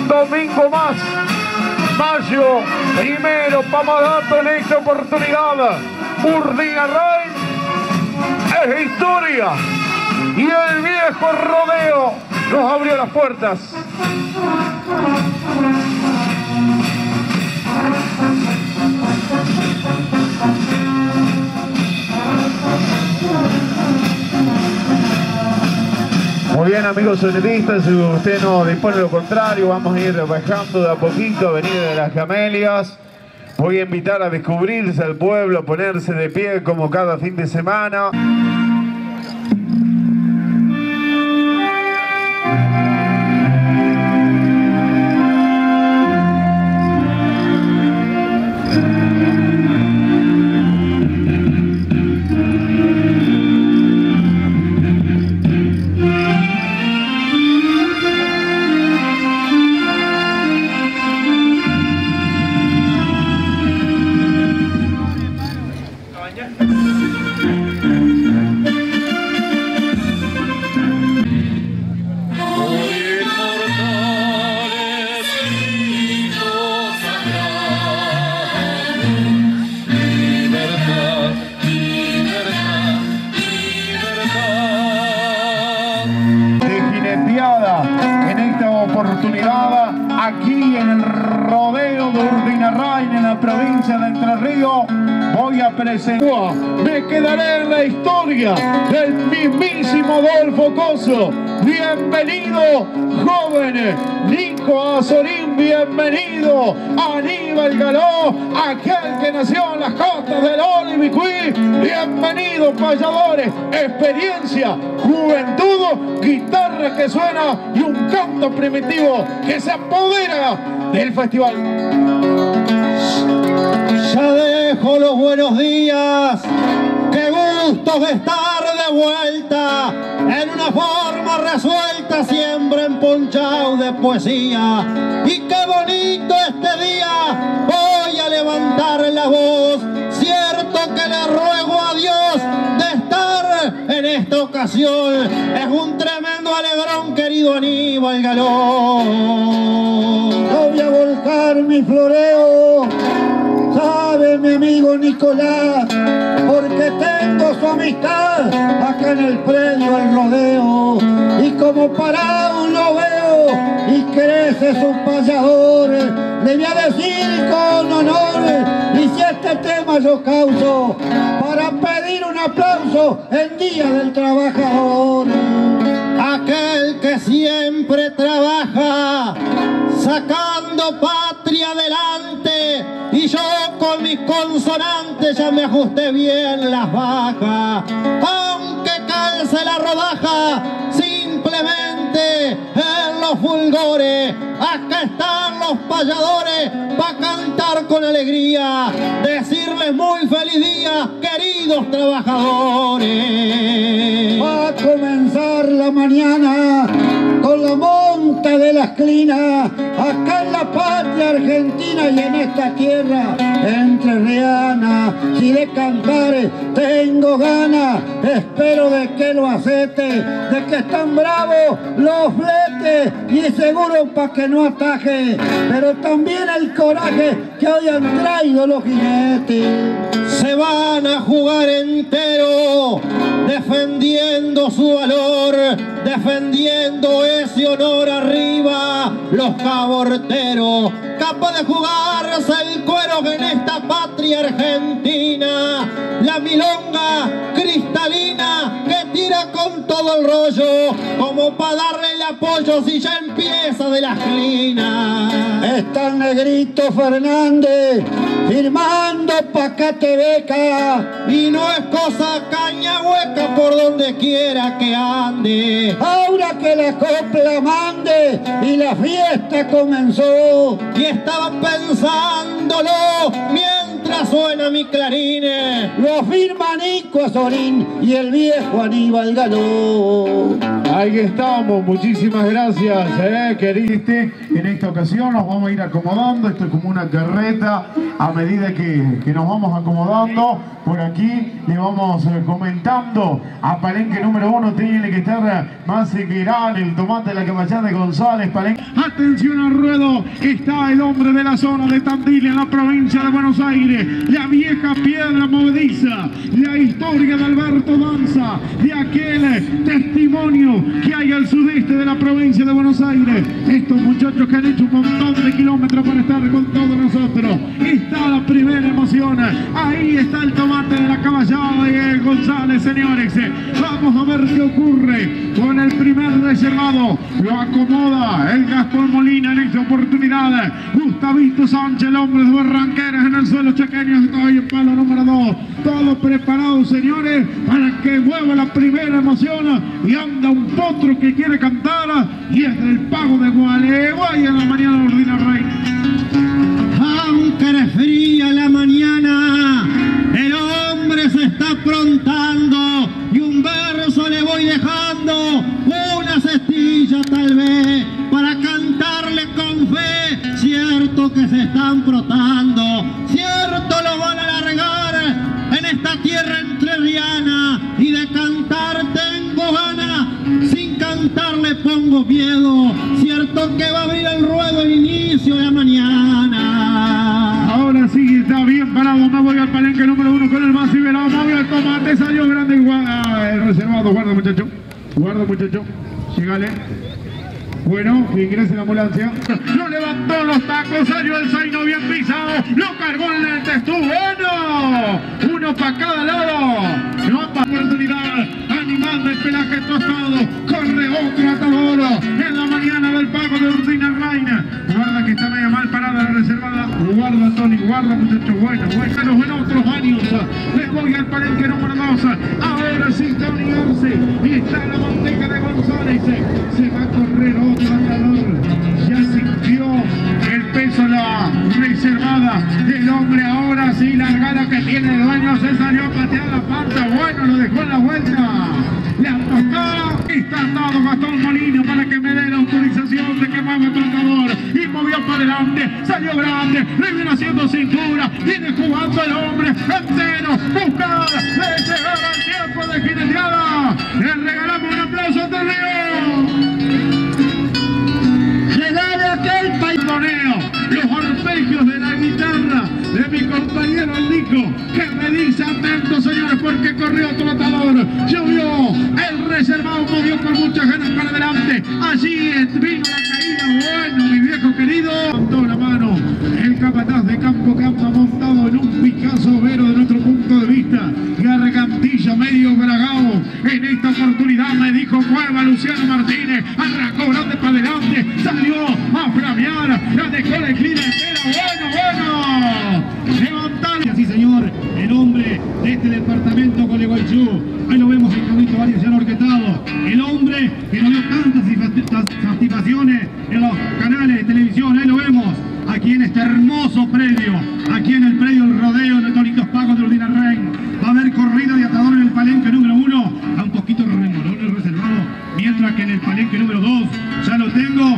domingo más. Mayo, primero Pamadato en esta oportunidad. Urdinarrain es historia. Y el viejo rodeo nos abrió las puertas. Muy bien, amigos sonetistas, si usted no dispone de lo contrario, vamos a ir bajando de a poquito Avenida de las Camelias. Voy a invitar a descubrirse al pueblo, a ponerse de pie como cada fin de semana. Oportunidad aquí en el rodeo de Urdinarrain en la provincia de Entre Ríos. Voy a presentar, me quedaré en la historia del mismísimo Adolfo Coso. Bienvenido, joven Nico Azorín, bienvenido Aníbal Galó, aquel que nació en las costas del Olivicuí. Bienvenido, payadores, experiencia, juventud, guitarra que suena y un canto primitivo que se apodera del festival. Ya dejo los buenos días, qué gusto de estar de vuelta en una forma resuelta, siempre emponchado de poesía. Y qué bonito este día, voy a levantar la voz, cierto que le ruego a Dios de estar en esta ocasión. Es un tremendo alegrón, querido Aníbal Galó. No voy a volcar mi floreo, sabe mi amigo Nicolás, porque tengo su amistad acá en el predio del rodeo. Y como parado lo veo y crece sus payadores, le voy a decir con honor, y si este tema yo causo, para pedir un aplauso en Día del Trabajador. Aquel que siempre trabaja, sacando patria adelante, y yo con mis consonantes ya me ajusté bien las bajas. Aunque calce la rodaja, simplemente en los fulgores, acá están los payadores para cantar con alegría, decirles muy feliz día, queridos trabajadores. Va a comenzar la mañana con la monta de las clinas, acá en la patria argentina y en esta tierra entrerriana. Si de cantar tengo ganas, espero de que lo acepte, de que están bravos los fletes y seguro pa' que no ataje, pero también el coraje que hoy han traído los jinetes. Se van a jugar entero, defendiendo su valor, defendiendo ese honor arriba, los caborteros, capaz de jugarse el cuero en esta patria argentina, la milonga cristalina que tira con todo el rollo, como para darle el apoyo si ya empieza de las clinas. Está el negrito Fernández firmando pa' Catebeca, y no es cosa caña hueca por donde quiera que ande. Ahora que la copla mande y la fiesta comenzó, y estaba pensándolo mientras suena mi clarines, lo firma Nico Azorín y el viejo Aníbal Galó. Ahí estamos, muchísimas gracias, querido. En esta ocasión nos vamos a ir acomodando, esto es como una carreta, a medida que nos vamos acomodando, por aquí le vamos comentando a Palenque número 1, tiene que estar más grande el tomate de la caballada de González, Palenque. Atención al ruedo, está el hombre de la zona de Tandil en la provincia de Buenos Aires, la vieja piedra movediza, la historia de Alberto Danza, de aquel testimonio que hay al sudeste de la provincia de Buenos Aires. Estos muchachos que han hecho un montón de kilómetros para estar con todos nosotros. Está la primera emoción. Ahí está el tomate de la caballada de González, señores. Vamos a ver qué ocurre con el primer reservado. Lo acomoda el Gastón Molina en esta oportunidad. Gustavito Sánchez, el hombre de Barranqueras en el suelo chaqueño. Está ahí en palo número 2. Todo preparado, señores, para que mueva la primera emoción. Y anda un potro que quiere cantar. Y es del Pago de Gualeguay en la mañana de Ordina Rey. Aunque eres fría la mañana, el hombre se está aprontando y un verso le voy dejando, una cestilla tal vez para cantarle con fe. Cierto que se están frotando, cierto lo van a largar en esta tierra entrerriana, y de cantar tengo ganas, sin cantar le pongo miedo. Cierto que va a abrir el ruedo el inicio de la mañana. Ahora sí está bien parado, me voy al Palenque número 1 con el más liberado, me voy al tomate, salió grande el reservado. Guarda, muchacho, llegale. Bueno, que ingrese la ambulancia. Lo levantó los tacos, salió el zaino bien pisado, lo cargó en el texto. Bueno, uno para cada lado. No para oportunidad, animando el pelaje tostado. Corre otro atador en la mañana del Pago de Ordina Reina. Guarda que está media mal parada la reservada. Guarda, Tony, guarda, muchachos. Bueno, en otros años. Les voy al Palenque número 2. Ahora sí, Tony Arce. Y está la manteca de González. Se va a correr otro atador. Ya sintió el peso, la reservada del hombre. Ahora sí, la largada que tiene el dueño. Se salió a patear la pata. Bueno, lo dejó en la vuelta. Le tocó. Está atado Gastón Molina para que me dé la autorización de que mueva el tocador. Y movió para adelante. Salió grande. Le viene haciendo cintura. Viene jugando el hombre entero. Buscar de llegar al tiempo de jineteada. Le regalamos un aplauso a Terrío. Regale aquel paisoneo. Los arpegios de la guitarra de mi compañero el Nico, que me dice atento, señores, porque corrió otro atador. Llovió, el reservado movió con muchas ganas para adelante. Allí vino la caída. Bueno, mi viejo querido, levantó la mano el capataz de Campo Campa, montado en un Picasso Vero de nuestro punto de vista. Gargantilla medio bragao. En esta oportunidad me dijo mueva Luciano Martínez. Arrancó grande para adelante, salió a flamear, la dejó la inclina entera. Bueno, levantar. Sí, señor, el hombre de este departamento Gualeguaychú. Ahí lo vemos en Cabrito Arias ya orquestado. El hombre que nos dio tantas satisfacciones en los canales de televisión. Ahí lo vemos, aquí en este hermoso predio, aquí en el predio del rodeo de Tonitos Pagos de Ordina Rein. Va a haber corrida de atador en el Palenque número 1, a un poquito remolón el reservado, mientras que en el Palenque número 2 ya lo tengo